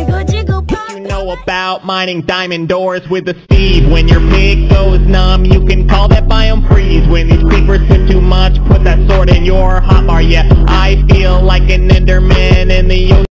You know about mining diamond doors with a Steve. When your pig goes numb, you can call that biome freeze. When these creepers hit too much, put that sword in your hotbar. Yeah, I feel like an Enderman in the ocean.